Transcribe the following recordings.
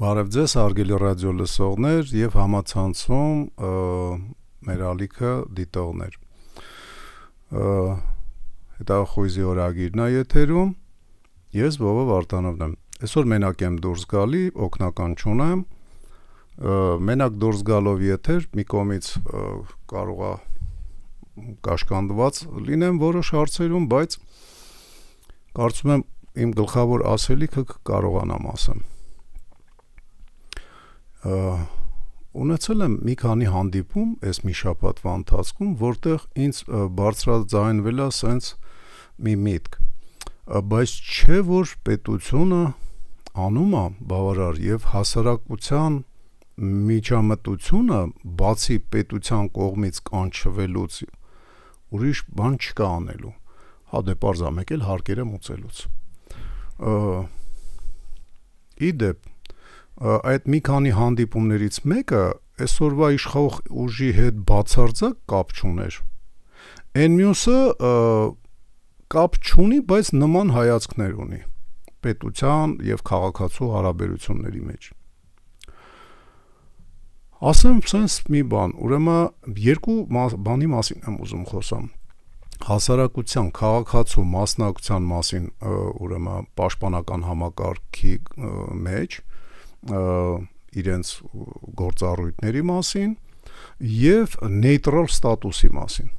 Բարև ձեզ, հարգելի ռադիո լսողներ եւ համացանցում մեր ալիքը դիտողներ։ Հետախույզի օրագիրն է եթերում։ Ես Վովո Վարդանովն եմ։ Այսօր մենակ եմ դուրս գալի, օգնական չունեմ։ Մենակ դուրս գալով եթեր մի կողմից կարող է կաշկանդված լինեմ որոշ հարցերում, բայց կարծում եմ իմ գլխավոր ասելիքը կարողանամ ասեմ։ Ունեցել եմ մի քանի հանդիպում այս մի շաբաթվա ընթացքում, որտեղ ինձ բարձրաձայնվել է սենց մի միտք, բայց չէ որ պետությունը անում է բավարար եւ հասարակության միջամտությունը բացի պետության կողմից կանչվելուց ուրիշ բան չկա անելու, հա դե պարզա մեկ էլ հարկերը մուծելուց։ Իդեպ այդ մի քանի հանդիպումներից մեկը այսօրվա իշխող ուժի հետ բացարձակ կապ չուներ։ Այն մյուսը կապ չունի, բայց նման հայացքներ ունի պետության եւ քաղաքացու հարաբերությունների մեջ։ Ասեմ սենց մի բան, ուրեմն երկու բանի մասին եմ ուզում խոսամ։ Հասարակության քաղաքացու մասնակցության մասին, ուրեմն պաշտպանական համակարգի մեջ իրենց գործառույթների մասին եւ նեյտրալ ստատուսի մասին։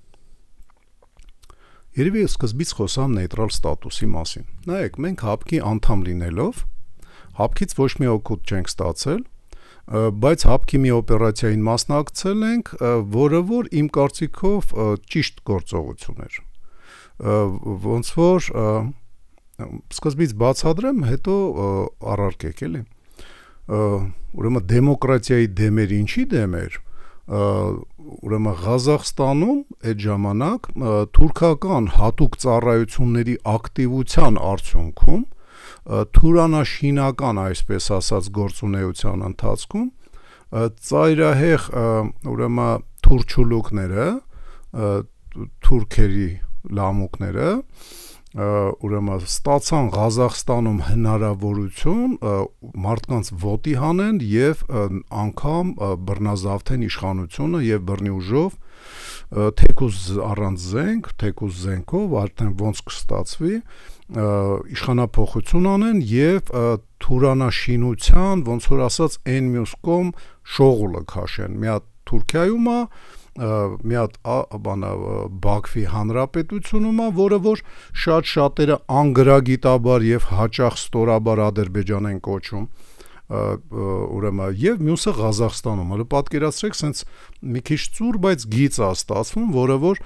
Երևի սկզբից խոսամ նեյտրալ ստատուսի մասին։ Նայեք, մենք հապկի անդամ լինելով, հապկից ոչ մի օգուտ չենք ստացել, բայց հապկի մի օպերացիային մասնակցել ենք, որը որ իմ կարծիքով ճիշտ գործողություն էր։ Ոնց որ սկզբից բացատրեմ, հետո առարկեք էլի։ Ուրեմն դեմոկրատիայի դեմեր ինչի դեմ էր, ուրեմն Ղազախստանում այդ ժամանակ թուրքական հատուկ ծառայությունների ակտիվության արդյունքում թուրանաշինական, այսպես ասած, գործունեության ընթացքում ծայրահեղ ուրեմն թուրքչուլուկները, թուրքերի լամուկները ուրեմն ստացան Ղազախստանում հնարավորություն մարդկանց ոտի հանեն եւ անգամ բռնազավթեն իշխանությունը եւ բռնի ուժով թեկուզ առանց զենք, թեկուզ զենքով արդեն ոնց կստացվի իշխանափոխություն անեն եւ թուրանաշինության ոնց որ ասած այն մյուս կողմ շողուլը քաշեն։ Մի հատ Թուրքիայում է, մի հատ բանա Բաքվի հանրապետությունում է, որը որ շատ-շատերը անգրագիտաբար եւ հաճախ ստորաբար Ադրբեջան են կոչում, ուրեմն եւ մյուսը Ղազախստանում։ Հələ պատկերացրեք, սենց մի քիչ ծուր, բայց գիծ է ստացվում, որը որ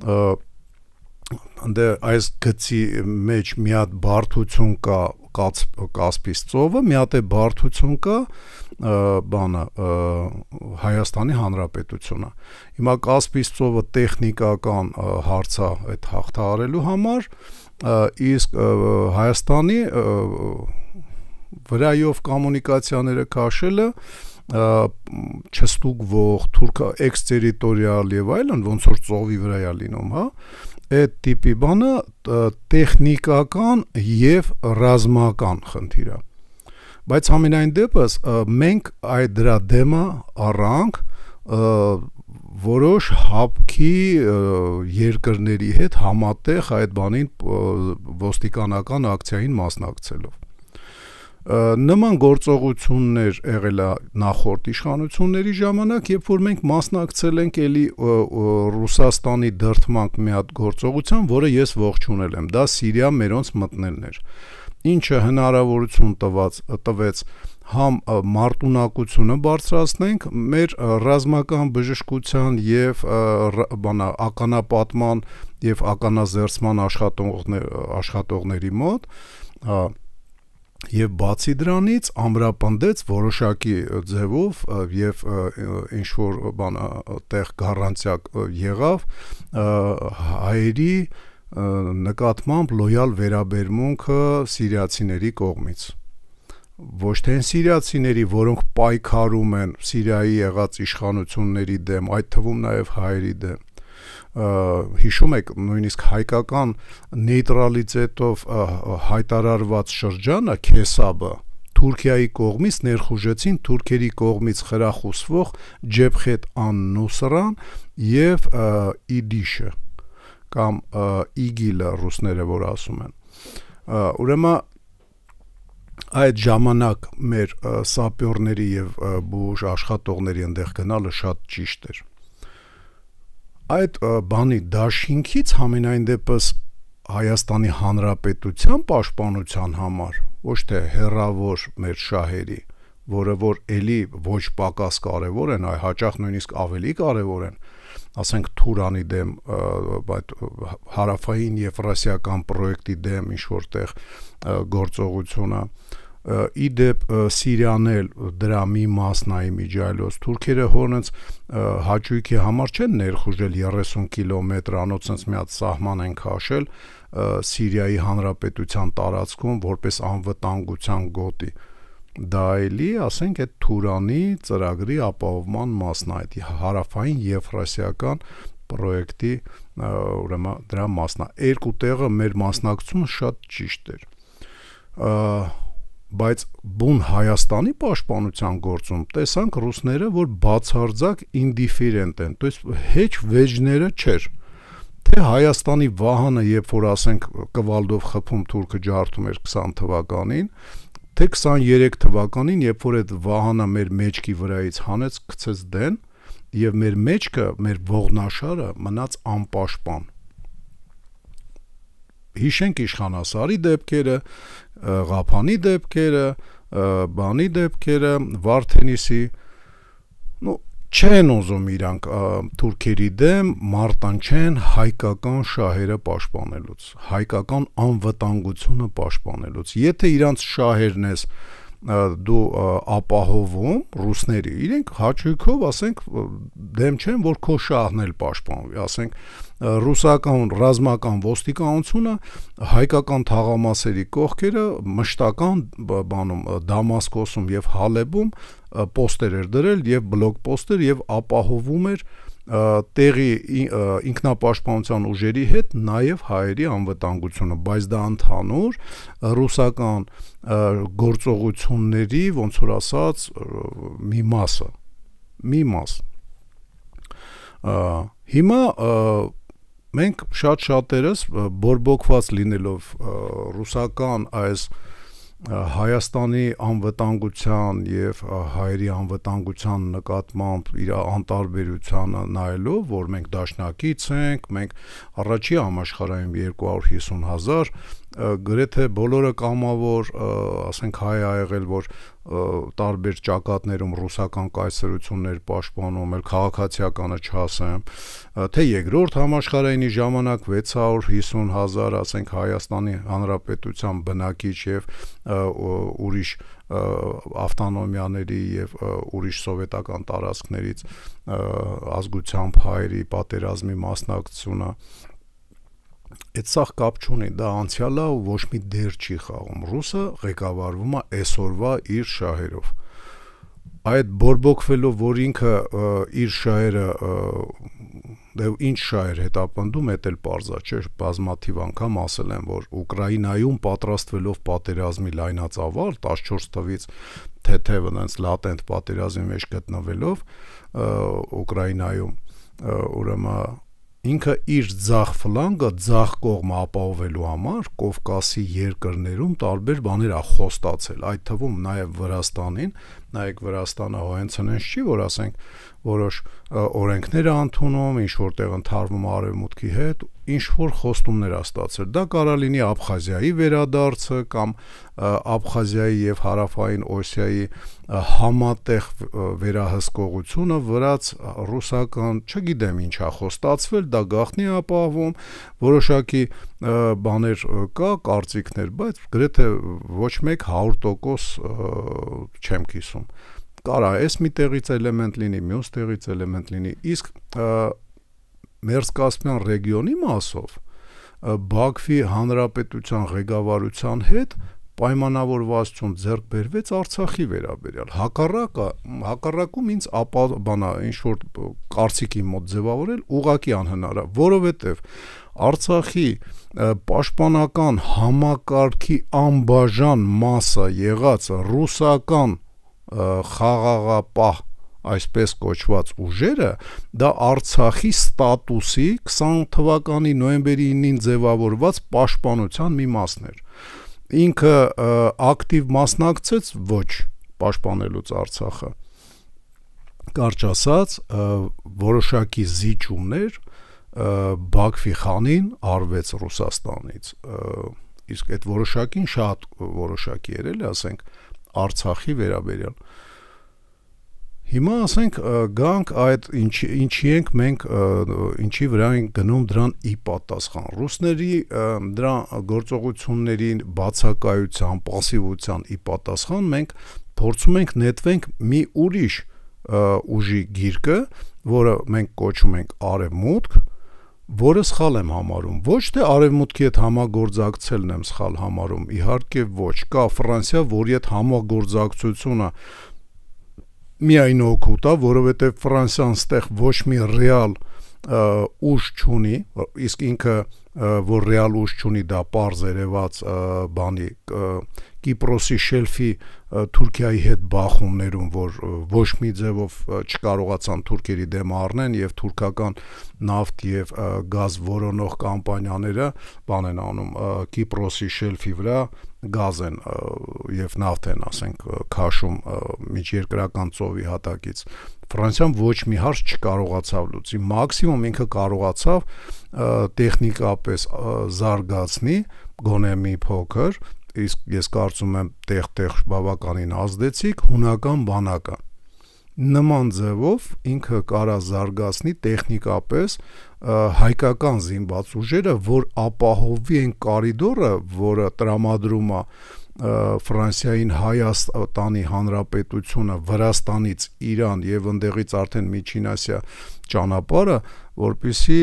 դե այս գծի մեջ մի հատ բարդություն կա Կասպից ծովը, մի հատ է բարդություն կա բանը Հայաստանի Հանրապետությունը։ Հիմա Կասպից ծովը տեխնիկական հարց է այդ հաղթահարելու համար, իսկ Հայաստանի վրայով կոմունիկացիաները քաշելը չստուգվող թուրքա էքստերիտորիալ եւ այլն, ոնց որ ծովի վրա է լինում, հա, այդ տիպի բանը տեխնիկական եւ ռազմական խնդիր է։ Բայց համենայն դեպս մենք այդ դրա դեմը առանք որոշ հապկի երկրների հետ համատեղ այդ բանին ոստիկանական ակցիային մասնակցելով։ Նման գործողություններ եղել է նախորդ իշխանությունների ժամանակ, երբ որ մենք մասնակցել ենք էլի Ռուսաստանի դրդմանք մի հատ գործողության, որը ես ողջունել եմ, դա Սիրիա մերոնց մտնելն էր, ինչը հնարավորություն տվեց համ մարտունակությունը բարձրացնենք մեր ռազմական բժշկության եւ ականապատման եւ ականազերծման աշխատողների մոտ, եւ բացի դրանից ամրապնդեց որոշակի ձևով եւ ինչ որ բան տեղ գարանտիա եղավ հայերի նկատմամբ լոյալ վերաբերմունքը սիրիացիների կողմից։ Ոչ թե սիրիացիների, որոնք պայքարում են Սիրիայի եղած իշխանությունների դեմ, այդ թվում նաեւ հայերի դեմ։ Հիշում եք նույնիսկ հայկական նեյտրալիտետով հայտարարված շրջանը Քեսաբը Թուրքիայի կողմից ներխուժեցին թուրքերի կողմից խրախուսվող Ջեփխեթ ան-Նուսրան եւ Իդիշը կամ Իգիլը ռուսները որ ասում են։ Ուրեմն այդ ժամանակ մեր սապյորների եւ բուժ աշխատողների այնտեղ գնալը շատ ճիշտ էր։ Այդ բանի դաշինքից համենայն դեպս Հայաստանի Հանրապետության պաշտպանության համար ոչ թե հերավոր մեր շահերի, որը որ էլի ոչ պակաս կարևոր են, այլ հաճախ նույնիսկ ավելի կարևոր են, ասենք Թուրանի դեմ, այդ հարավային եվրասիական պրոյեկտի դեմ ինչ որտեղ գործողությունը, իդեպ Սիրիան էլ դրա մի մասն է իմիջիայլոց թուրքերը հոնց հաճույքի համար չեն ներխուժել 30 կիլոմետր անոցից մի հատ սահման են քաշել Սիրիայի Հանրապետության տարածքում որպես անվտանգության գոտի դա էլի ասենք այդ Թուրանի ծրագրի ապահովման մասն է այդ հարավային եվրասիական պրոյեկտի ուրեմն դրա մասն է երկու տեղը մեր մասնակցությունը շատ ճիշտ էր բայց բուն Հայաստանի պաշտպանության գործում տեսանք ռուսները որ բացարձակ ինդիֆերենտ են то есть հեչ վեճները չէր թե Հայաստանի վահանը երբ որ ասենք կվալդով խփում թուրքը ջարդում էր 20 թվականին թե 23 թվականին երբ որ այդ վահանը մեր մեջքի վրայից հանեց գցեց դեն եւ մեր մեջքը մեր ողնաշարը մնաց անպաշտպան հիշենք իշխանասարի դեպքերը, Ղափանի դեպքերը, բանի դեպքերը, Վարդենիսի, չեն ուզում իրանք թուրքերի դեմ մարտանչեն հայկական շահերը պաշտպանելուց, հայկական անվտանգությունը պաշտպանելուց։ Եթե իրանք շահերն ես դու ապահովում ռուսների, իրենք հաճույքով ասենք դեմ չեն որ քո շահն էլ պաշտպանվի, ասենք ռուսական ռազմական ոստիկանությունը հայկական թաղամասերի կողքերը մշտական բանում Դամասկոսում եւ Հալեբում պոստեր էր դրել եւ բլոկ պոստեր եւ ապահովում էր տեղի ինքնապաշտպանության ուժերի հետ նաեւ հայերի անվտանգությունը, բայց դա ընդհանուր ռուսական գործողությունների ոնց որ ասած մի մաս հիմա մենք շատ-շատերս բորբոքված լինելով ռուսական այս Հայաստանի անվտանգության եւ հայերի անվտանգության նկատմամբ իր անտարբերությանը նայելով, որ մենք դաշնակից ենք, մենք առաջի համաշխարհային 250,000 գրեթե բոլորը կամավոր, ասենք հայ ա եղել, որ տարբեր ճակատներում ռուսական կայսրություններ պաշտպանում, էլ քաղաքացիականը չասեմ, թե երկրորդ համաշխարհայինի ժամանակ 650,000, ասենք Հայաստանի Հանրապետության բնակիչ եւ ուրիշ ավտոնոմիաների եւ ուրիշ սովետական տարածքներից ազգությամբ հայերի պատերազմի մասնակցությունը Այդ սաղ կապ չունի, դա անցյալը ու ոչ մի դեր չի խաղում։ Ռուսը ղեկավարվում է այսօրվա իր շահերով։ Այդ բորբոքվելով, որ ինքը իր շահերը ինչ շահեր հետապնդում, դա էլ պարզա չէ, բազմաթիվ անգամ ասել են, որ Ուկրաինայում պատրաստվելով պատերազմի լայնածավալ 14 թվից թեթև այնց լատենտ պատերազմի մեջ գտնվելով Ուկրաինայում ուրեմն ինքը իր ձախ ֆլանգը, ձախ կողմը ապահովելու համար Կովկասի երկրներում տարբեր բաներ է խոստացել, այդ թվում նաև Վրաստանին, նայեք Վրաստանը հենց այնպես չի, որ ասենք որոշ օրենքներ է ընդունում, ինչ որտեղ ընթարվում արևմուտքի հետ, ինչ որ խոստումներ է ստացել։ Դա կարա լինի Աբխազիայի վերադարձը կամ Աբխազիայի եւ Հարավային Օսիայի համատեղ վերահսկողությունը վրաց ռուսական, չգիտեմ ինչ է խոստացվել, դա գաղտնի ապահովում, որոշակի բաներ կա, կարծիքներ, բայց գրեթե ոչ մեկ 100% չեմ կիսում։ Կարա այս մի տեղից էլեմենտ լինի, մյուս տեղից էլեմենտ լինի, իսկ Մերձկասպյան ռեգիոնի մասով Բաքվի հանրապետության ղեկավարության հետ պայմանավորվածություն ձեռք բերվեց Արցախի վերաբերյալ։ Հակառակում ինձ ինչ որ կարծիքի մոտ ձևավորել ուղղակի անհնար է, որովհետև Արցախի պաշտպանական համակարգի անբաժան մասը եղած ռուսական խաղաղապահ այսպես կոչված ուժերը, դա Արցախի ստատուսի 20 թվականի նոյեմբերի 9-ին ձևավորված պաշտպանության մի մասն էր։ Ինքը ակտիվ մասնակցեց ոչ պաշտպանելուց Արցախը։ Կարճ ասած, որոշակի զիջումներ Բաքվի խանին արվեց Ռուսաստանից։ Իսկ այդ որոշակին շատ որոշակի էր, էլի ասենք Արցախի վերաբերյալ։ Հիմա ասենք գանք այդ ինչի ենք մենք ինչի վրա ենք գնում դրան ի պատասխան ռուսների դրա գործողությունների բացակայության, пассивության ի պատասխան մենք փորձում ենք նետվենք մի ուրիշ ուժի գիրկը, որը մենք կոչում ենք արևմուտք, որը սխալ եմ համարում։ Ոչ թե արևմուտքի հետ համագործակցելն եմ սխալ համարում, իհարկե ոչ, կա Ֆրանսիա, որի հետ համագործակցությունը միայն օգուտ է, որովհետև Ֆրանսիան ստեղ ոչ մի ռեալ ուժ չունի, իսկ ինքը որ ռեալ ուժ չունի, դա պարզ երևաց բանի Կիպրոսի շելֆի Թուրքիայի հետ բախումներում, որ ոչ մի ձևով չկարողացան թուրքերի դեմ առնեն եւ թուրքական նավթ եւ գազ որոնող կամպանիաները բան են անում Կիպրոսի շելֆի վրա գազ են եւ նավթ են, ասենք, քաշում միջերկրական ծովի հատակից։ Ֆրանսիան ոչ մի հարց չկարողացավ լուծի, մաքսիմում ինքը կարողացավ տեխնիկապես զարգացնի գոնե մի փոքր, իսկ ես կարծում եմ տեղ բավականին ազդեցիկ հունական բանակը։ Նման ձևով ինքը կարա զարգացնի տեխնիկապես հայկական զինված ուժերը, որ ապահովի են կորիդորը, որը տրամադրում է Ֆրանսիային Հայաստանի Հանրապետությունը Վրաստանից Իրան եւ ընդեղից արդեն Միջին Ասիա ճանապարհը, որպեսզի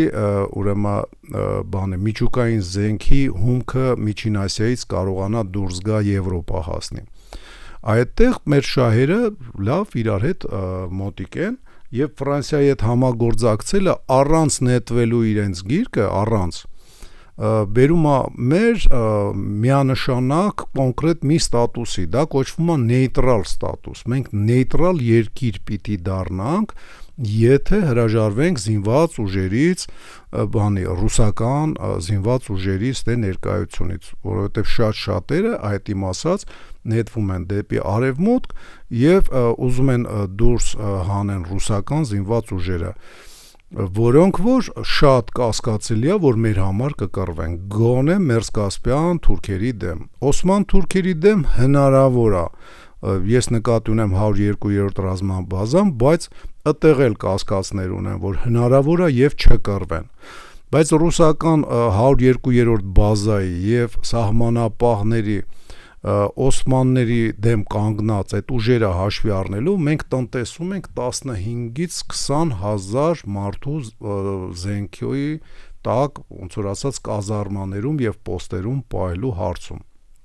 ուրեմն միջուկային զենքի հումքը Միջին Ասիայից կարողանա դուրս գա Եվրոպա հասնի։ Այդտեղ մեր շահերը լավ իրար հետ մոտիկ են եւ Ֆրանսիայի հետ համագործակցելը առանց նետվելու իրենց գիրկը, առանց բերում է մեր միանշանակ կոնկրետ մի ստատուսի, դա կոչվում է նեյտրալ ստատուս։ Մենք նեյտրալ երկիր պիտի դառնանք, եթե հրաժարվենք զինված ուժերից, ռուսական զինված ուժերից դե ներկայությունից, որովհետև շատ-շատերը այդ իմ ասած նետվում են դեպի արևմուտք եւ ուզում են դուրս հանեն ռուսական զինված ուժերը, որոնք որ շատ կասկածելի է, որ մեր համար կկռվեն, գոնե Մերսկասպյան թուրքերի դեմ, Օսման թուրքերի դեմ հնարավոր է, ես նկատի ունեմ 102-րդ ռազմաբազան, բայց այդտեղ էլ կասկածներ ունեմ, որ հնարավոր է եւ չկռվեն, բայց ռուսական 102-րդ բազայի եւ սահմանապահների Օսմանների դեմ կանգնած այդ ուժերը հաշվի առնելու մենք տնտեսում ենք 15-ից 20 հազար մարդու զենքի տակ, ոնց որ ասած, կազարմաներում եւ պոստերում պահելու հարցում։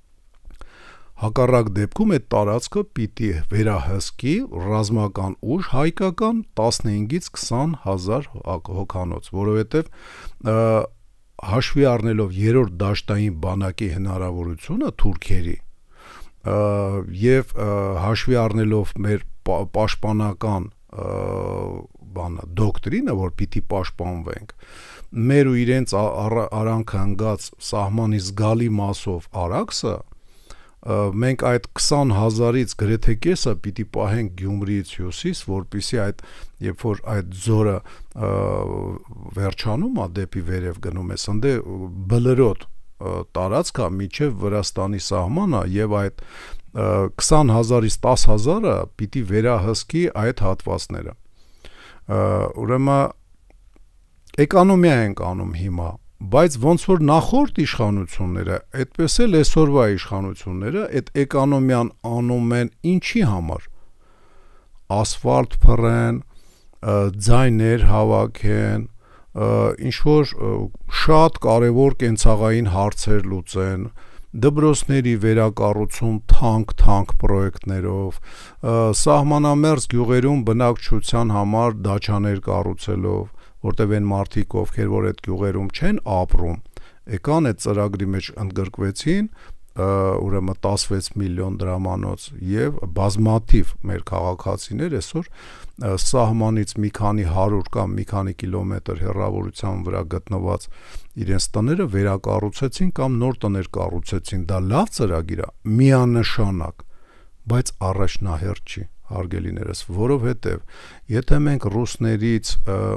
Հակառակ դեպքում այդ տարածքը պիտի վերահսկի ռազմական ուժ հայկական 15-ից 20 հազար հոգանոց, որովհետեւ հաշվի առնելով երրորդ դաշտային բանակի հնարավորությունը թուրքերի եւ հաշվի առնելով մեր պաշտպանական դոկտրինը, որ պիտի պաշտպանվենք, մեր ու իրենց արանք հանգած սահմանի զգալի մասով արաքսը, մենք այդ 20 հազարից գրեթե կեսը պիտի պահենք Գյումրիից հյուսիս, որպեսզի այդ երբ որ այդ ձորը վերջանում է դեպի վերև գնում է, սնդե բլրոտ տարածքա միջև Վրաստանի սահմանը եւ այդ 20 հազարից 10 հազարը պիտի վերահսկի այդ հատվածները։ Ուրեմն էկոնոմիա ենք անում հիմա, բայց ոնց որ նախորդ իշխանությունները, այդպես էլ այսօրվա իշխանությունները այդ էկոնոմիան անում են ինչի համար։ Ասֆալտ փռեն, ձայներ հավաքեն, ինչ որ շատ կարևոր կենցաղային հարցեր լուծեն, դպրոցների վերակառուցում թանկ պրոյեկտներով, սահմանամերձ գյուղերում բնակչության համար դաչաներ կառուցելով, որտեղ այն մարդիկ, ովքեր որ այդ գյուղերում չեն ապրում, եկան այդ ծրագրի մեջ ընդգրկվեցին, ուրեմն 16 միլիոն դրամանոց եւ բազմաթիվ մեր քաղաքացիներ այսօր սահմանից մի քանի 100 կամ մի քանի կիլոմետր հեռավորության վրա գտնված իրենց տները վերակառուցեցին կամ նոր տներ կառուցեցին։ Դա լավ ծրագիր է, միանշանակ, բայց առաջնահերթ չի, հարգելիներս, որովհետեւ եթե մենք ռուսներից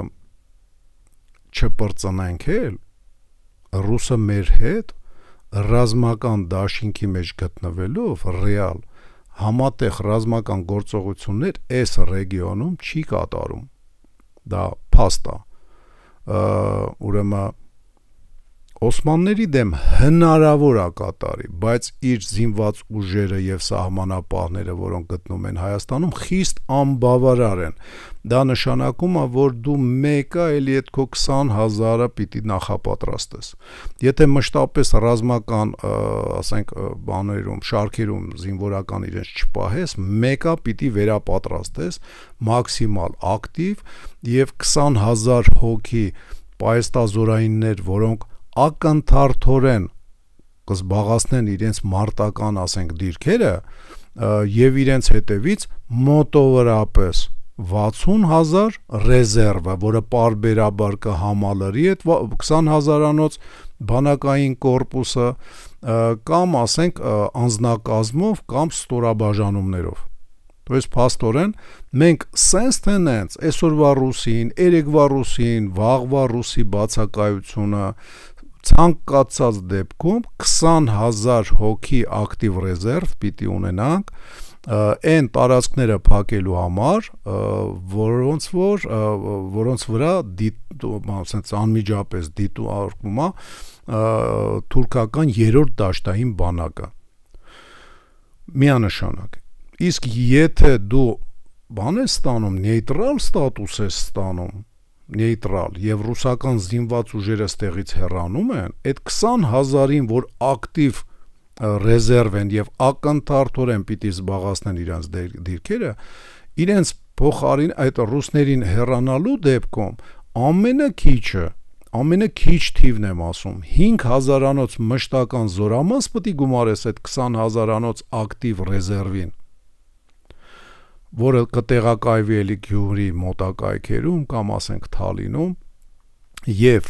չպրծնենք էլ, ռուսը մեր հետ ռազմական դաշինքի մեջ գտնվելով ռեալ համատեղ ռազմական գործողություններ այս ռեգիոնում չի կատարում, դա փաստ է, ուրեմն Օսմանների դեմ հնարավոր է կատարի, բայց իր զինված ուժերը եւ սահմանապահները, որոնք գտնում են Հայաստանում, խիստ անբավարար են։ Դա նշանակում է, որ դու մեկը էլի այդ քո 20,000-ը պիտի նախապատրաստես։ Եթե մշտապես ռազմական, ասենք, բաներում, շարքերում զինվորական իրենց չպահես, մեկը պիտի վերապատրաստես մաքսիմալ ակտիվ եւ 20,000 հոգի պայստազորայիններ, որոնք ակնթարթորեն կզբաղացնեն իրենց մարտական, ասենք, դիրքերը եւ իրենց հետևից մոտավորապես 60,000 ռեզերվը, որը պարբերաբար կհամալրի այդ 20,000-անոց բանակային կորպուսը կամ, ասենք, անձնակազմով կամ ստորաբաժանումներով։ То есть փաստորեն մենք sense tenants այսօրվա ռուսին, երեկվա ռուսին, վաղվա ռուսի բացակայությունը ցանկացած դեպքում 20,000 հոգի ակտիվ ռեզերվ պիտի ունենանք այն տարածքները փակելու համար, որոնց վրա անմիջապես դիտարկվում է թուրքական 3-րդ դաշտային բանակը։ Միանշանակ։ Իսկ եթե դու բան ես ստանում, նեյտրալ ստատուս ես ստանում, նեյտրալ եւ ռուսական զինված ուժերը ստեղից հեռանում են, այդ 20,000-ին, որ ակտիվ ռեզերվ են եւ ակնթարթորեն պիտի զբաղացնեն իրենց դիրքերը, իրենց փոխարին այդ ռուսներին հեռանալու դեպքում ամենը քիչ թիվն եմ ասում, 5,000-անոց մշտական զորամաս պիտի գումարես այդ 20,000-անոց ակտիվ ռեզերվին, որը կտեղակայվի էլի Գյումրի մոտակայքերում կամ ասենք Թալինում եւ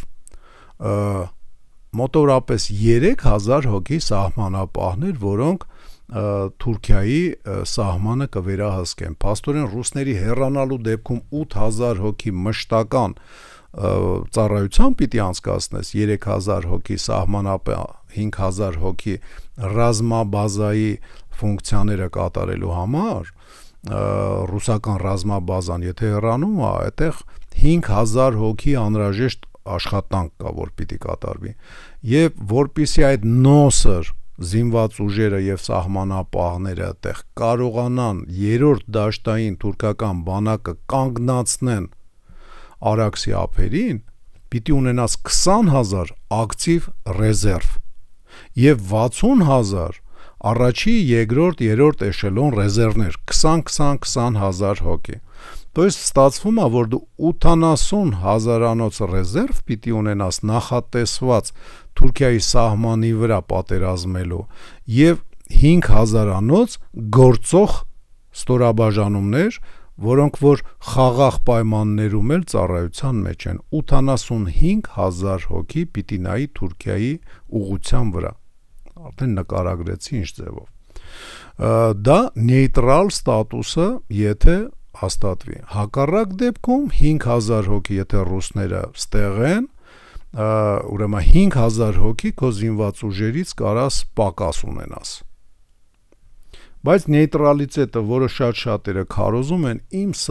մոտավորապես 3,000 հոգի սահմանապահներ, որոնք Թուրքիայի սահմանը կվերահսկեն։ Փաստորեն ռուսների հեռանալու դեպքում 8,000 հոգի մշտական ծառայության պիտի անցկացնես, 3,000 հոգի սահմանապահ, 5,000 հոգի ռազմաբազայի ֆունկցիաները կատարելու համար, ռուսական ռազմաբազան եթե հեռանում է, այդտեղ 5,000 հոգի անհրաժեշտ աշխատանք կա, որ պիտի կատարվի։ Եվ որպիսի այդ նոսր զինված ուժերը եւ սահմանապահները այդտեղ կարողանան 3-րդ դաշտային թուրքական բանակը կանգնացնեն Արաքսի ափերին, պիտի ունենաս 20,000 ակտիվ ռեզերվ եւ 60,000 առաջի, երկրորդ, երրորդ էշելոն ռեզերվներ, 20,000 հոգի։ То есть ստացվում է, որ դու 80,000-անոց ռեզերվ պիտի ունենաս նախատեսված Թուրքիայի սահմանի վրա պատերազմելու եւ 5,000-անոց գործող ստորաբաժանումներ, որոնք որ խաղաղ պայմաններում էլ ծառայության մեջ են, 85,000 հոգի պիտի նայի Թուրքիայի ուղղության վրա։ Արդեն նկարագրեցի ինչ ձևով։ Դա նեյտրալ ստատուսը, եթե հաստատվի։ Հակառակ դեպքում 5,000 հոգի, եթե ռուսները ստեղեն, ուրեմն 5,000 հոգի քո զինված ուժերից կարաս պակաս ունենաս։ Բայց նեյտրալիտետը, որը շատ-շատերը քարոզում են,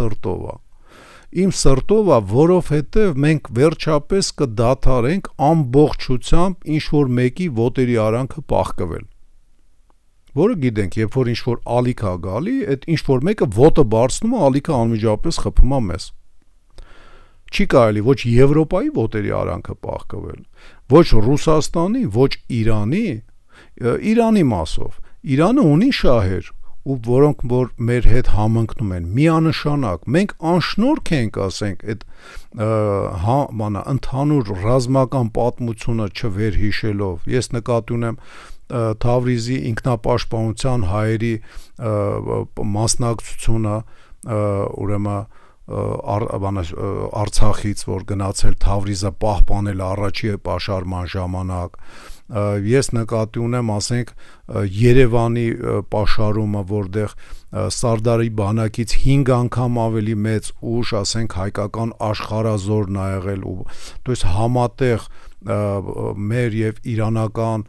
իմ սրտով է, որովհետև մենք վերջապես կդադարենք ամբողջությամբ ինչ-որ մեկի ոտերի արանքը պահկվել։ Որը գիտենք, երբ որ ինչ-որ ալիք է գալի, այդ ինչ-որ մեկը ոտը բարձնում է, ալիքը անմիջապես խփում է մեզ։ Չի կարելի ոչ Եվրոպայի ոտերի արանքը պահկվել, ոչ Ռուսաստանի, ոչ Իրանի, Իրանի մասով։ Իրանը ունի շահեր, ու որոնք որ մեր հետ համընկնում են միանշանակ մենք անշնորհք ենք ասենք այդ ընդհանուր ռազմական պատմությունը չվերհիշելով ես նկատի ունեմ Թավրիզի ինքնապաշտպանության հայերի մասնակցությունը ուրեմն Արցախից որ գնացել Թավրիզը պահպանել առաջի պաշարման ժամանակ ես նկատի ունեմ ասենք Երևանի պաշարումը որտեղ Սարդարի բանակից 5 անգամ ավելի մեծ ուժ ասենք հայկական աշխարհազորն ա եղել ու то есть համատեղ մեր եւ իրանական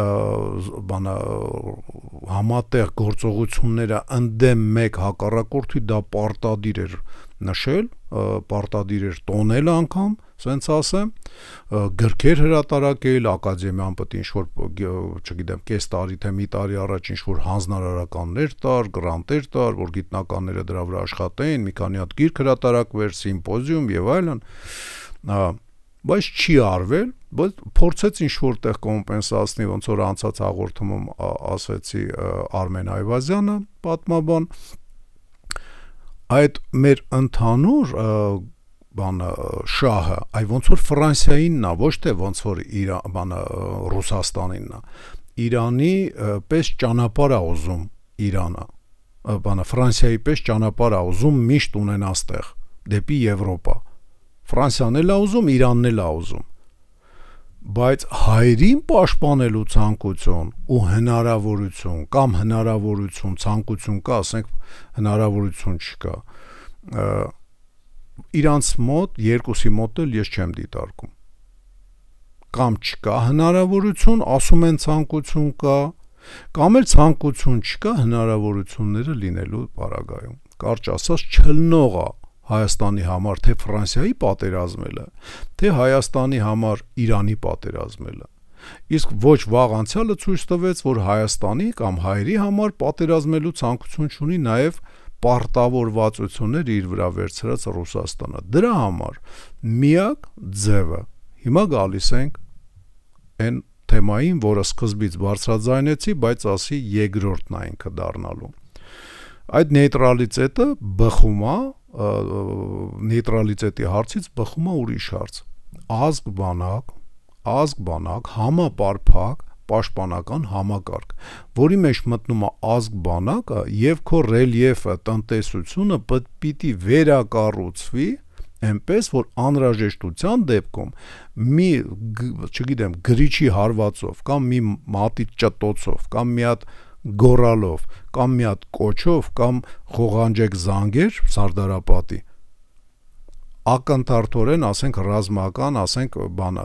համատեղ գործողությունները ընդդեմ մեկ հակառակորդի դա պարտադիր էր նշել պարտադիր էր տոնել անգամ սենց ասեմ գրքեր հրատարակել ակադեմիան պետք է ինչ-որ չգիտեմ կես տարի թե մի տարի առաջ ինչ-որ հանձնարարականներ տար գրանտեր տար որ գիտնականները դրա վրա աշխատեին մի քանի հատ գիրք հրատարակվեր սիմպոզիում եւ այլն բայց չի արվել բայց փորձեց ինչ-որ տեղ կոմպենսացնի ոնց որ անցած հաղորդումում ասեցի Արմեն Այվազյանը պատմաբան այդ մեր ընդհանուր բանը շահը այ ոնց որ Ֆրանսիայինն է ոչ թե ոնց որ Ռուսաստանինն է Իրանի պես ճանապարհ է ուզում Իրանը բանը Ֆրանսիայի պես ճանապարհ է ուզում միշտ ունենա ստեղ դեպի Եվրոպա Ֆրանսիան էլ է ուզում Իրանն էլ է ուզում բայց հայրին պաշտպանելու ցանկություն ու հնարավորություն կամ հնարավորություն ցանկություն կա ասենք հնարավորություն չկա իրանց մոտ երկուսի մոտ էլ ես չեմ դիտարկում կամ չկա հնարավորություն ասում են ցանկություն կա կամ էլ ցանկություն չկա հնարավորությունները լինելու պարագայում կարճ ասած չլնողա Հայաստանի համար թե Ֆրանսիայի պատերազմելը թե Հայաստանի համար Իրանի պատերազմելը իսկ ոչ վաղ անցյալը ցույց տվեց որ Հայաստանի կամ հայերի համար պատերազմելու ցանկություն ունի նաև պարտավորվածություններ իր վրա վերցրած Ռուսաստանը դրա համար միակ ձևը հիմա գալիս ենք այն թեմային որը սկզբից բարձրաձայնեցի բայց ասի երկրորդն է ինքը դառնալու այդ նեյտրալիտետը բխում է նեյտրալիտետի հարցից բխում է ուրիշ հարց ազգ բանակ համապարփակ պաշտպանական համակարգ որի մեջ մտնում է ազգ բանակը եւ քո ռելիեֆը տնտեսությունը պիտի վերակառուցվի այնպես որ անհրաժեշտության դեպքում մի չգիտեմ գրիչի հարվածով կամ մի մատի ճտոցով կամ մի հատ գորալով կամ մի հատ կոչով կամ խողանջեք զանգեր Սարդարապատի ակնթարթորեն ասենք ռազմական ասենք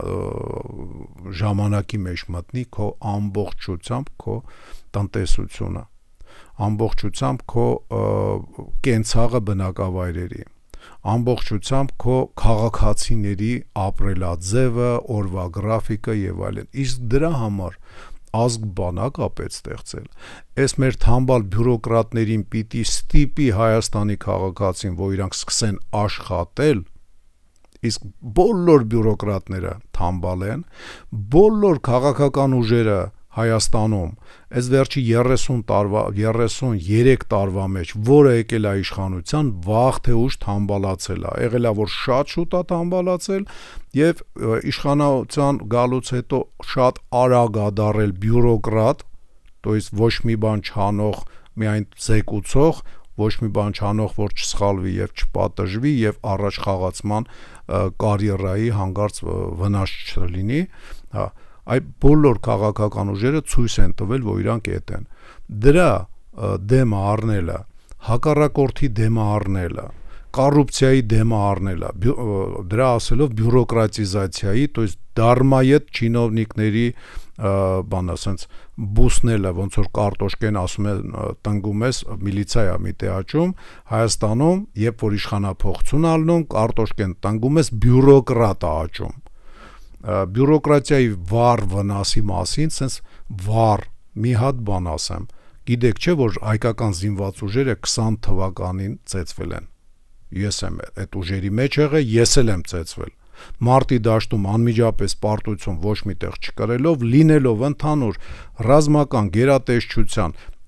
ժամանակի մեջ մտնի քո ամբողջությամբ քո տնտեսությունը ամբողջությամբ քո կենցաղը բնակավայրերի ամբողջությամբ քո քաղաքացիների ապրելաձևը օրվա գրաֆիկը եւ այլն իսկ դրա համար ազգ բանակ ապեց ստեղծել այս մեր թամբալ բյուրոկրատներին պիտի ստիպի Հայաստանի քաղաքացին որ իրանք սկսեն աշխատել իսկ բոլոր բյուրոկրատները թամբալ են բոլոր քաղաքական ուժերը Հայաստանում այս վերջի 30 տարվա 33 տարվա մեջ որը եկել է իշխանության վաղ թե ուշ թամբալացել է եղել է որ շատ շուտ է թամբալացել եւ իշխանության գալուց հետո շատ արագ է դարել բյուրոկրատ то есть ոչ մի բան չանող միայն զեկուցող ոչ մի բան չանող որ չսխալվի եւ չպատժվի եւ առաջ խաղացման կարիերայի հանգարց վնաս չլինի հա այդ բոլոր քաղաքական ուժերը ցույց են տվել, որ իրանք էդ են։ Դրա դեմը առնելը, հակառակորդի դեմը առնելը, կոռուպցիայի դեմը առնելը, դրա ասելով բյուրոկրատիզացիայի, то есть դարմայետ չինովնիկների բան ասենց բուսնելը, ոնց որ կարտոշկեն ասում է տնգում ես միլիցիա մի տեաճում, Հայաստանում, երբ որ իշխանափոխություն ալնում, կարտոշկեն տնգում ես բյուրոկրատ աճում։ Բյուրոկրատիայի վառ վնասի մասին, sense վառ մի հատ բան ասեմ։ Գիտեք չէ, որ հայկական զինված ուժերը 20 թվականին ծեծվել են։ Ես եմ այդ ուժերի մեջ եղել, ես էլ եմ ծեծվել։ Մարտի դաշտում անմիջապես պարտություն ոչ միտեղ չկրելով, լինելով ընդհանուր ռազմական գերատեսչության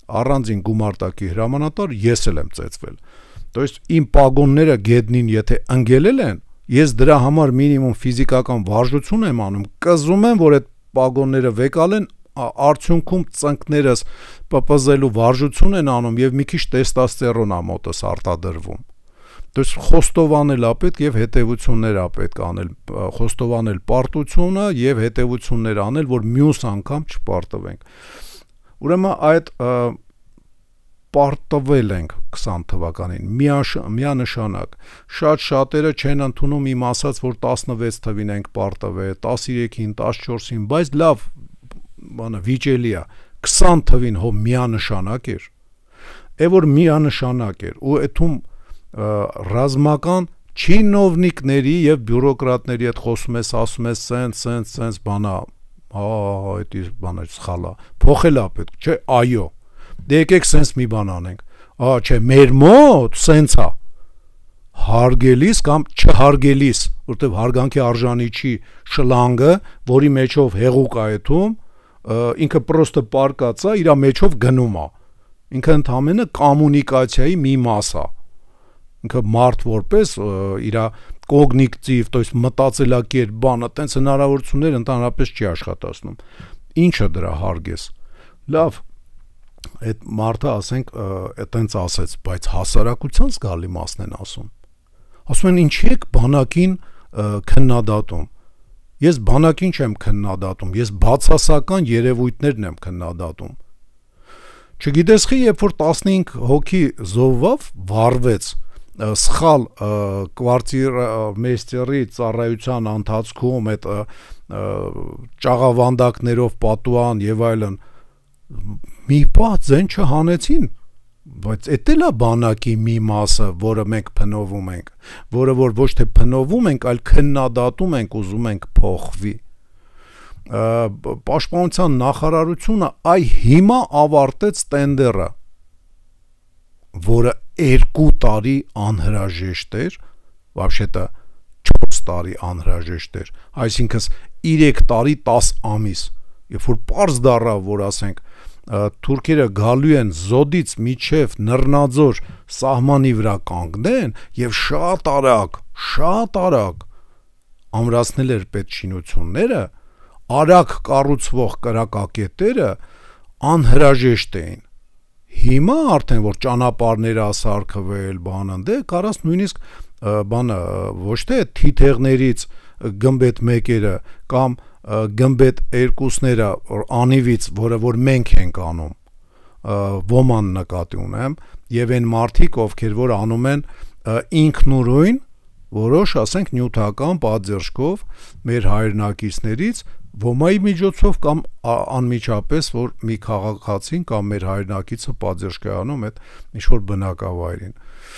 առանձին գումարտակի հրամանատար ես էլ եմ ծեծվել։ То есть իմ պագոնները գետնին եթե ընկելել են, ես դրա համար մինիմում ֆիզիկական վարժություն եմ անում, կզում եմ, որ այդ պագոնները վեկալեն, արդյունքում ծնկներս պպզելու վարժություն են անում եւ մի քիչ տեստոստերոն է մոտս արտադրվում։ То есть խոստովանել է պետք եւ հետեւություններ է պետք անել, խոստովանել պարտությունը եւ հետեւություններ անել, որ մյուս անգամ չպարտվենք։ Ուրեմն այդ պարտվել ենք 20 թվականին միանշանակ։ Շատ-շատերը չեն ընդունում իմ ասած, որ 16 թվին ենք պարտվել, 13-ին, 14-ին, բայց լավ, բանը վիճելի է, 20 թվին հո միանշանակ էր։ Որ միանշանակ էր, ու այդում ռազմական չինովնիկների եւ բյուրոկրատների հետ խոսում ես, ասում ես, սենց բանա, այդ բանը սխալա, փոխելա պետք, չէ, այո, դե եկեք սենց մի բան անենք, չէ, մեր մոտ սենց է, հարգելիս կամ չհարգելիս, որտեվ հարգանքի արժանի չի շլանգը, որի մեջով հեղուկ է այդում, ինքը պրոստը պարկած է, իրա մեջով գնում է, ինքը ընդամենը կոմունիկացիայի մի մաս է, ինքը մարդ որպես իր կոգնիտիվ, то есть մտածելակերպ բանը, տենց հնարավորություններ ընդհանրապես չի աշխատացնում։ Ինչը դրա հարգես։ Լավ, այդ մարդը ասենք այտենց ասեց, բայց հասարակության զգալի մասն են ասում։ Ասում են ինչի եք բանակին քննադատում։ Ես բանակին չեմ քննադատում, ես բացասական երևույթներն եմ քննադատում։ Չգիտես խի, երբ որ 15 հոգի զոհվավ, վառվեց սխալ կվարտիրմեյստերի ծառայության ընթացքում այդ ճաղավանդակներով պատուան եւ այլն մի պահ ձեն չհանեցին, բայց էդ էլ է բանակի մի մասը, որը մենք փնովում ենք, որը որ ոչ թե փնովում ենք, այլ քննադատում ենք, ուզում ենք փոխվի։ Պաշտպանության նախարարությունը հիմա ավարտեց տենդերը, որը 2 տարի անհրաժեշտ էր, вообще-то 4 տարի անհրաժեշտ էր, այսինքն 3 տարի 10 ամիս, երբ որ պարզ դառավ, որ ասենք թուրքերը գալու են Զոդից միջև Նռնաձոր սահմանի վրա կանգնեն եւ շատ արագ ամրացնել էր պետշինությունները, արագ կառուցվող կրակակետերը անհրաժեշտ էին։ Հիմա արդեն որ ճանապարհները ասարկվել, բանը, դե կարաս նույնիսկ բանը ոչ թե թիթեղներից գմբեթ մեկերը կամ գմբեթ երկուսները անիվից, որը որ մենք ենք անում, ոման նկատի ունեմ, եւ այն մարդիկ, ովքեր որ անում են ինքնուրույն որոշ, ասենք նյութական պատժերժքով մեր հայրենակիցներից ոմայի միջոցով կամ անմիջապես որ մի քաղաքացին կամ մեր հայրենակիցը պատժերժք է անում այդ ինչ որ բնակավայրին։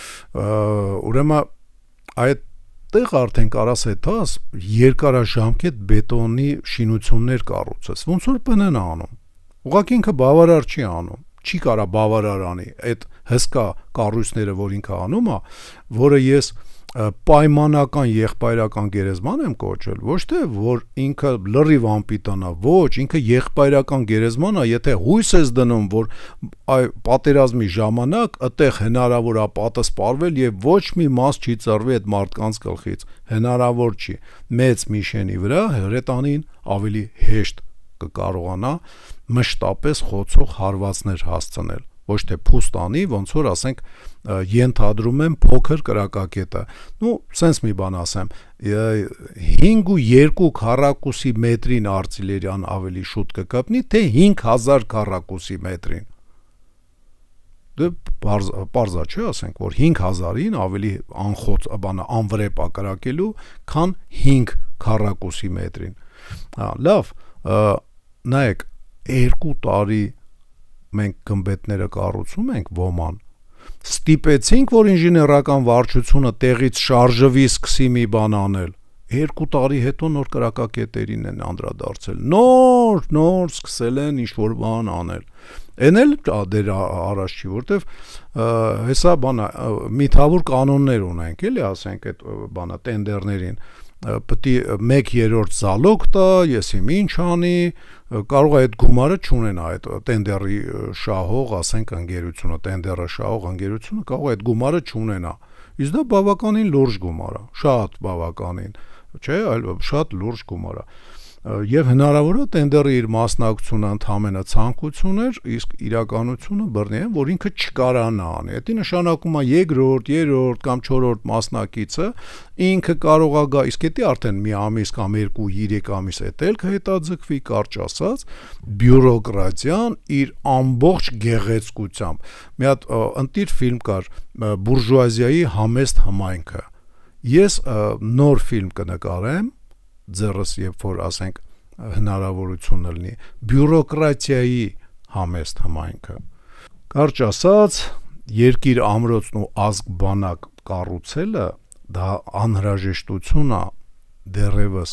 Ուրեմն այդտեղ արդեն կարաս հետաս երկարաժամկետ բետոնի շինություններ կառուցես, ոնց որ բնեն անում։ Ուղղակի ինքը բավարար չի անում, չի կարա բավարար անի այդ հսկա կառույցները, որ ինքը անում է, որը ես պայմանական եղբայրական գերեզման եմ կոչել, ոչ թե որ ինքը լրիվ անպիտանա, ոչ, ինքը եղբայրական գերեզման է, եթե հույս ես դնում, որ պատերազմի ժամանակ այդտեղ հնարավոր է պատը սպառվել եւ ոչ մի մաս չի ծռվի այդ մարդկանց գլխից, հնարավոր չի։ Մեծ միշենի վրա հրետանին ավելի հեշտ կկարողանա մշտապես խոցող հարվածներ հասցնել, ոչ թե փուստանի, ոնց որ ասենք ենթադրում եմ փոքր կրակակետը։ Ну, sense մի բան ասեմ, 5.2 քառակուսի մետրին արտիլերիան ավելի շուտ կկպնի, թե 5000 քառակուսի մետրին։ Դե պարզա չէ, ասենք, որ 5000-ին ավելի անխոց բանը անվրեպ ակրակելու, քան 5 քառակուսի մետրին։ Լավ, նայեք, 2 տարի մենք գմբեթները կառուցում ենք ոման, ստիպեցինք, որ ինժեներական վարչությունը տեղից շարժվի, սկսի մի բան անել, 2 տարի հետո նոր կրակակետերին են անդրադարձել, նոր սկսել են ինչ-որ բան անել, են էլ դեր առաջ չի, որտև հեսա բանա, միթավոր կանոններ ունենք, էլի ասենք այդ բանա տենդերներին, պետք է 1/3 զալոգ տա, ես իմ ինչ անի, կարող է այդ գումարը չունենա, այդ տենդերի շահող, ասենք ընկերությունը, տենդերը շահող ընկերությունը կարող է այդ գումարը չունենա։ Իսկ դա բավականին լուրջ գումար է, շատ բավականին, չէ, այլ շատ լուրջ գումար է։ Եվ հնարավոր է տենդերի իր մասնակցությունը ընդհանրապես ցանկություն էր, իսկ իրականությունը բռնի է, որ ինքը չկարանա անի։ Դա նշանակում է երկրորդ, երրորդ կամ չորրորդ մասնակիցը ինքը կարող է գա, իսկ դա արդեն մի ամիս կամ 2-3 ամիս էլ կհետաձգվի, կարճ ասած, բյուրոկրատիան իր ամբողջ գեղեցկությամբ։ Մի հատ ընտիր ֆիլմ կար բուրժուազիայի համեստ համայնքը։ Ես նոր ֆիլմ կնկարեմ ձեռս, երբ որ ասենք հնարավորություն լինի, բյուրոկրատիայի համեստ համայնքը։ Կարճ ասած, երկիր ամրոցն ու ազգ բանակ կառուցելը դա անհրաժեշտություն է դեռևս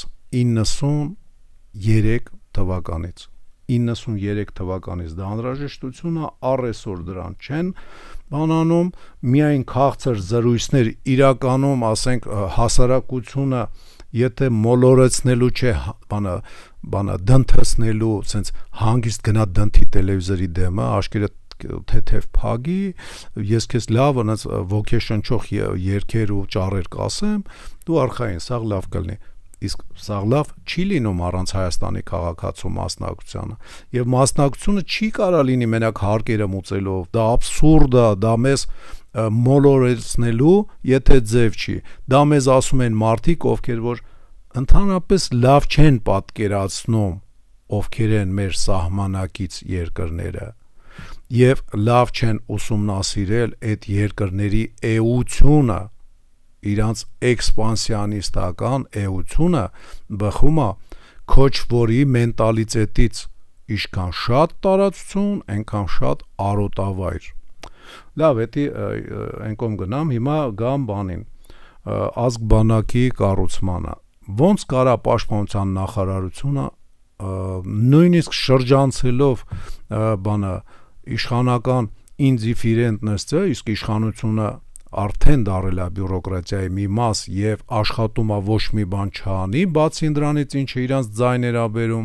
93 թվականից։ 93 թվականից դա անհրաժեշտություն է, առեսօր դրան չեն բանանում, միայն քաղցր զրույցներ իրականում, ասենք հասարակությունը եթե մոլորեցնելու չէ բանը դնթեցնելու, sense հանգիստ գնա դնթի տելևիզորի դեմը, աշկերտ թեթև փագի, ես քեզ լավ անց vocation-չող երգեր ու ճառեր կասեմ, դու արխային, սաղ լավ կլինի։ Իսկ սաղ լավ չի լինում առանց Հայաստանի քաղաքացու մասնակցությանը։ Եվ մասնակցությունը չի կարա լինի մենակ հարկերը մուծելով, դա абսուրդ է, դա մեզ մոլորեցնելու, եթե ձև չի։ Դա մեզ ասում են մարդիկ, ովքեր որ ընդհանրապես լավ չեն պատկերացնում, ովքեր են մեր սահմանակից երկրները, եւ լավ չեն ուսումնասիրել այդ երկրների էությունը, իրանց էքսպանսիոնիստական էությունը բխում է քոչվորի մենտալիտետից, ինչքան շատ տարածություն, այնքան շատ արոտավայր։ Լավ, էդի այնքան գնամ, հիմա գամ բանին, ազգ բանակի կառուցմանը։ Ոնց կարա պաշտպանության նախարարությունը նույնիսկ շրջանցելով բանը իշխանական ինդիֆերենտ նստը, իսկ իշխանությունը արդեն դարել է բյուրոկրատիայի մի մաս եւ աշխատում է ոչ մի բան չանի, բացի դրանից ինչը իրանց ձայներ է բերում։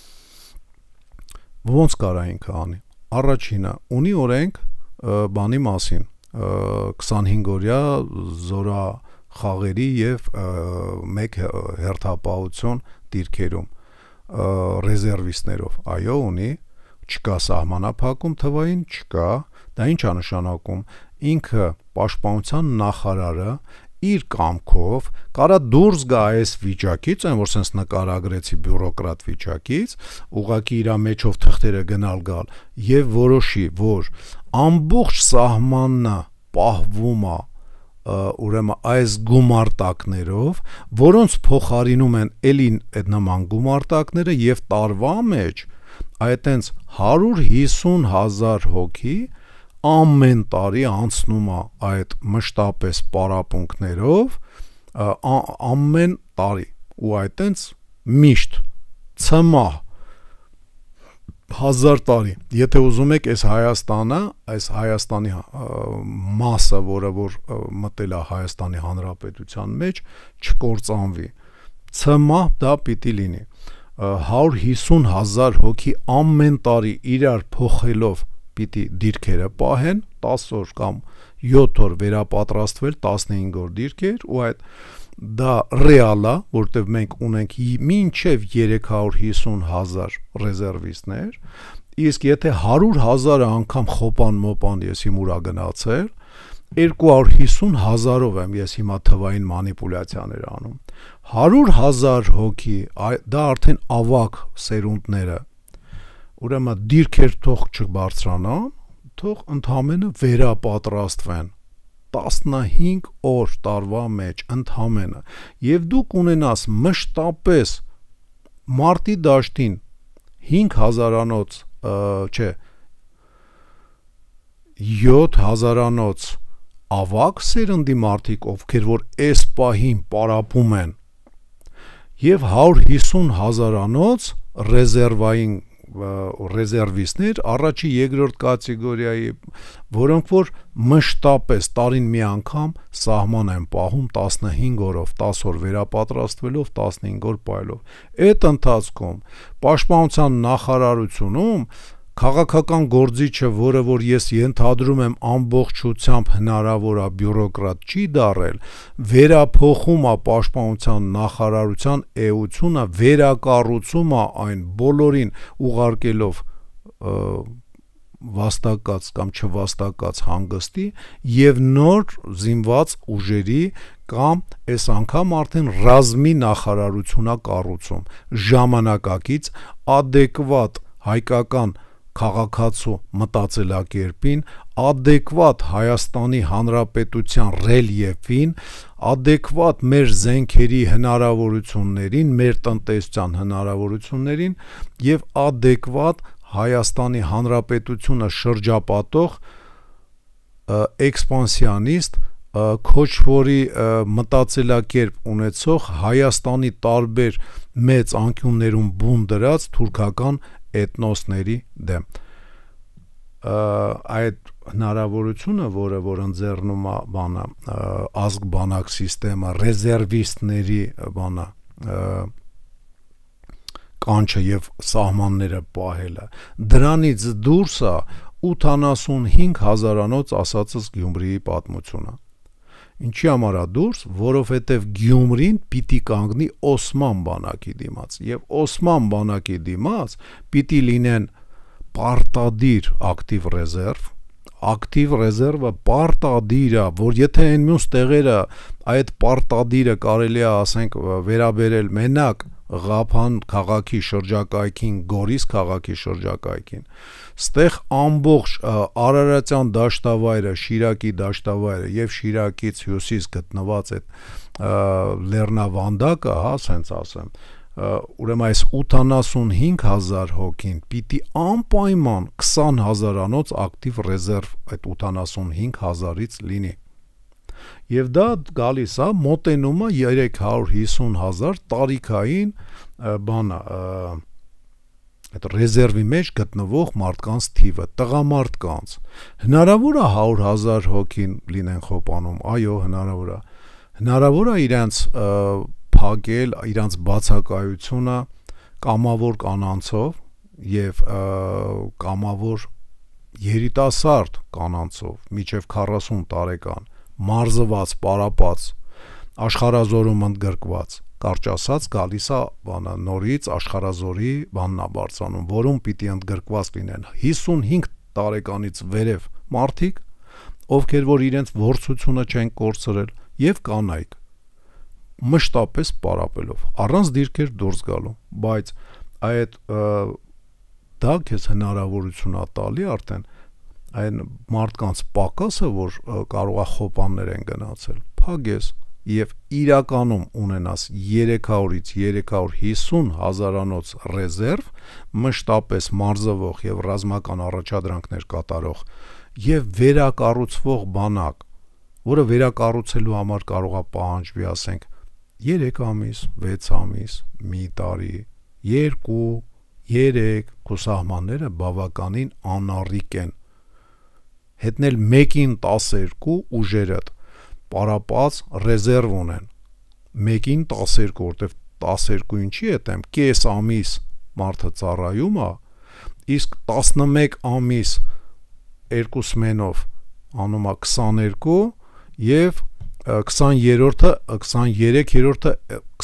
Ոնց կարա ինքը անի։ Առաջինը ունի օրենք բանի մասին 25-օրյա զորա խաղերի եւ մեկ հերթապահություն դիրքերում ռեզերվիստներով, այո ունի, չկա սահմանափակում թվային, չկա, դա ինչ է նշանակում, ինքը պաշտպանության նախարարը իր կամքով կարա դուրս գա այս վիճակից, այն որ sense նկարագրեցի բյուրոկրատ վիճակից, ուղղակի իր մեջով թղթերը գնալ գալ եւ որոշի, որ ամբողջ սահմանը պահվում է ուրեմն այս գումարտակներով, որոնց փոխարինում են էլին այդ նման գումարտակները եւ տարվա մեջ այտենց 150,000 հոգի ամեն տարի անցնում է այդ մշտապես պարապմունքներով ամեն տարի ու այտենց միշտ ցմահ 1000 տարի, եթե ուզում եք այս Հայաստանը, այս Հայաստանի մասը, որը որ մտել է Հայաստանի Հանրապետության մեջ, չկործանվի։ Ցմահ դա պիտի լինի։ 150,000 հոգի ամեն տարի իրար փոխելով պիտի դիրքերը պահեն, 10 օր կամ 7 օր վերապատրաստվել 15 օր դիրքեր ու այդ դա ռեալ է, որտեղ մենք ունենք մինչև 350,000 ռեզերվիստներ, իսկ եթե 100,000 անգամ խոպան մոպան ես իմ ուրա գնացել, 250,000-ով եմ ես հիմա թվային մանիպուլյացիաներ անում։ 100,000 հոգի, դա արդեն ավակ սերունդները, ուրեմն դիրքեր թող չբարձրանան, թող ընդամենը վերապատրաստվեն 15 օր տարվա մեջ ընդամենը եւ դուք ունենաս մշտապես մարտի դաշտին 5000-անոց, չէ 7000-անոց ավակ սերնդի մարդիկ, ովքեր որ այս պահին պարապում են եւ 150,000-անոց ռեզերվային ռեզերվիստներ առաջի երկրորդ կատեգորիայի, որոնք որ մշտապես տարին մի անգամ սահման են պահում 15 օրով, 10 օր վերապատրաստվելով, 15 օր պայելով։ Այդ ընթացքում Պաշտպանության նախարարությունում քաղաքական գործիչը, որը որ ես ենթադրում եմ ամբողջությամբ հնարավոր է բյուրոկրատ չի դարել, վերափոխում է Պաշտպանության նախարարության էությունը, վերակառուցում է այն բոլորին ուղարկելով վաստակած կամ չվաստակած հանգստի եւ նոր զինված ուժերի կամ այս անգամ արդեն ռազմի նախարարությունա կառուցում ժամանակակից adekvat հայկական քաղաքացու մտածելակերպին, adekvat Հայաստանի Հանրապետության ռելիեֆին, adekvat մեր զենքերի հնարավորություններին, մեր տնտեսության հնարավորություններին եւ adekvat Հայաստանի Հանրապետությունը շրջապատող էքսպանսիոնիստ քոչվորի մտածելակերպ ունեցող Հայաստանի տարբեր մեծ անկյուններում բուն դրած թուրքական էթնոսների դեմ։ Այդ հնարավորությունը, որ ընձեռնում է բանը ազգ բանակ համակարգը, ռեզերվիստների բանը կանչը եւ սահմանները պահելը, դրանից դուրս է 85,000-անոց ասածս Գյումրիի պատմությունը։ Ինչի համար է դուրս, որովհետև Գյումրին պիտի կանգնի Օսման բանակի դիմաց եւ Օսման բանակի դիմաց պիտի լինեն պարտադիր ակտիվ ռեզերվ, ակտիվ ռեզերվը պարտադիր է, որ եթե այն մյուս տեղերը այդ պարտադիրը կարելի է ասենք վերաբերել մենակ Ղափան քաղաքի շրջակայքին, Գորիս քաղաքի շրջակայքին, ստեղ ամբողջ Արարատյան դաշտավայրը, Շիրակի դաշտավայրը եւ Շիրակից հյուսիս գտնված այդ Լեռնավանդակը, հա, ասենց ասեմ, ուրեմն այս 85,000 հոգին պիտի անպայման 20,000-անոց ակտիվ ռեզերվ այդ 85,000-ից լինի։ Եվ դա գալիս է մոտենում է 350,000 տարիքային բանը այդ ռեզերվի մեջ գտնվող մարդկանց թիվը, տղամարդկանց։ Հնարավոր է 100,000 հոգին լինեն խոպանում, այո, հնարավոր է։ Հնարավոր է իրենց փակել, իրենց բացակայությունը կամավոր կանանցով եւ կամավոր երիտասարդ կանանցով, միջև 40 տարեկան, մարզված, պարապած, աշխարհազորում ընդգրկված, կարճ ասած գալիս է բանը նորից աշխարհազորի բանն է բարձրանում, որում պիտի ընդգրկված լինեն 55 տարեկանից վերև մարդիկ, ովքեր որ իրենց ворցությունը չեն կորցրել, եւ կանայք մշտապես պարապելով, առանց դիրքեր դուրս գալու, բայց այդ դա քեզ հնարավորություն է տալի արդեն այն մարդկանց պակասը, որ կարող է խոպաններ են գնացել, փագես եւ իրականում ունենաս 300-ից 350,000-անոց ռեզերվ, մշտապես մարզվող եւ ռազմական առաջադրանքներ կատարող եւ վերակառուցվող բանակ, որը վերակառուցելու համար կարող է պահանջվի, ասենք, 3 ամիս, 6 ամիս, մի տարի, 2, 3, քո սահմանները բավականին անառիկ են։ Հետնել 1-ին 12 ուժերդ պարապած ռեզերվ ունեն 1-ին 12, որտեվ 12 ինչի հետեմ կես ամիս մարդը ծառայում է, իսկ 11 ամիս 2 սմենով անում է 22 եւ 20-երորդը 23-երորդը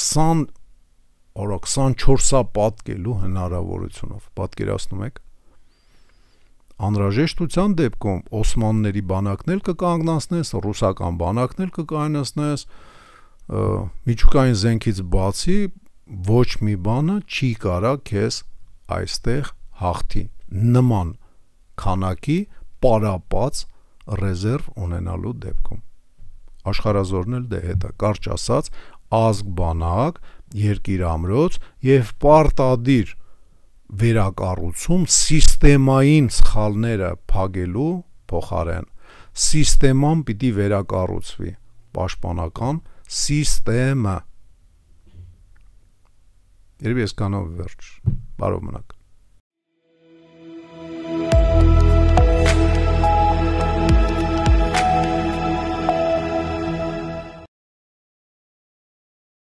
24-ա պատկելու հնարավորությունով, պատկերացնում եք, անհրաժեշտության դեպքում օսմանների բանակն էլ կկանգնացնես, ռուսական բանակն էլ կկանգնացնես, միջուկային զենքից բացի ոչ մի բանը չի կարա քեզ այստեղ հաղթի նման քանակի պարապած ռեզերվ ունենալու դեպքում։ Աշխարհազորն էլ դե հետը կարճ ասած ազգ բանակ, երկիր ամրոց եւ պարտադիր վերակառուցում սիստեմային սխալները փակելու փոխարեն սիստեման պիտի վերակառուցվի պաշտպանական սիստեմը։ Երբ ես կանով վերջ, բարով մնաք։